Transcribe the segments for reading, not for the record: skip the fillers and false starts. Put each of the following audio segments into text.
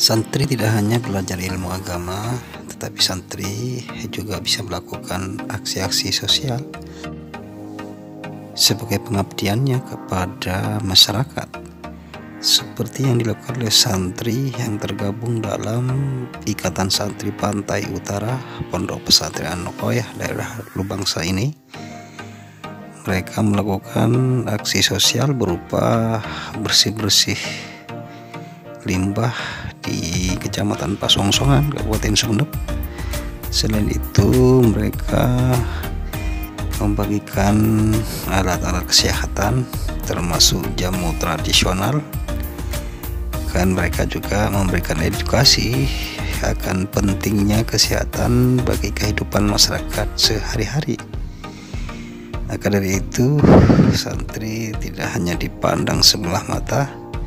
Santri tidak hanya belajar ilmu agama, tetapi santri juga bisa melakukan aksi-aksi sosial sebagai pengabdiannya kepada masyarakat, seperti yang dilakukan oleh santri yang tergabung dalam Ikatan Santri Pantai Utara Pondok Pesantren An-Nuqoyah daerah Lubangsa ini. Mereka melakukan aksi sosial berupa bersih-bersih limbah di Kecamatan Pasongsongan, Kabupaten Sumeneb. Selain itu, mereka membagikan alat-alat kesehatan termasuk jamu tradisional. Dan mereka juga memberikan edukasi akan pentingnya kesehatan bagi kehidupan masyarakat sehari-hari. Maka dari itu, santri tidak hanya dipandang sebelah mata,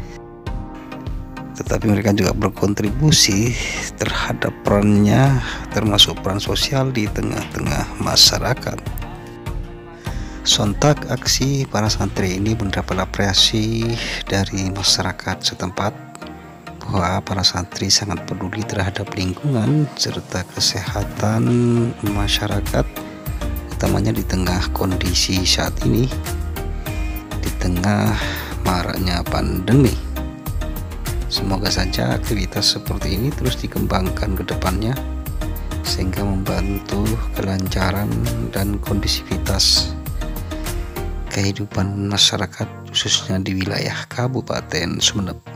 tetapi mereka juga berkontribusi terhadap perannya, termasuk peran sosial di tengah-tengah masyarakat. Sontak aksi para santri ini mendapat apresiasi dari masyarakat setempat bahwa para santri sangat peduli terhadap lingkungan serta kesehatan masyarakat, utamanya di tengah kondisi saat ini, di tengah maraknya pandemi. Semoga saja aktivitas seperti ini terus dikembangkan ke depannya, sehingga membantu kelancaran dan kondisivitas kehidupan masyarakat khususnya di wilayah Kabupaten Sumeneb.